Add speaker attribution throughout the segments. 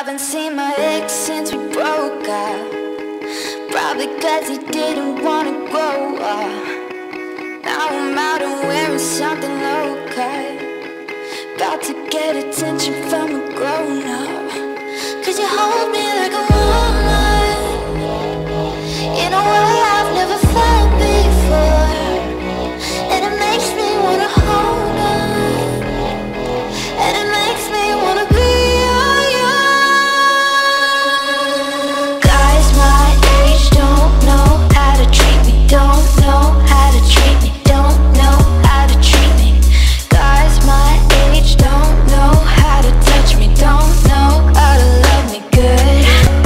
Speaker 1: Haven't seen my ex since we broke up. Probably cause he didn't wanna grow up. Now I'm out and wearing something low cut, about to get attention from a grown up. Cause you hold me like a woman in a way I've never felt before, and it makes me wanna hold on, and it makes me wanna be all yours. Guys my age don't know how to treat me, don't know how to treat me, don't know how to treat me. Guys my age don't know how to touch me, don't know how to love me good.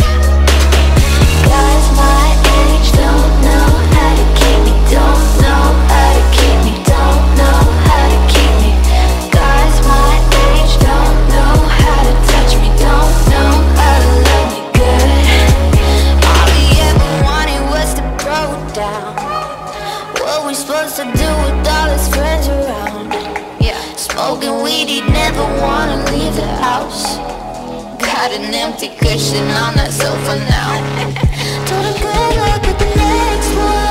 Speaker 1: Guys my age don't know how to keep me, don't know how to keep me, don't know how to keep me. Guys my age don't know how to touch me, don't know how to love me good. All he ever wanted was to throw down. What we supposed to do with all his friends around? Yeah, smoking weed, he'd never wanna leave the house. Got an empty cushion on that sofa now. Told him good luck with the next one.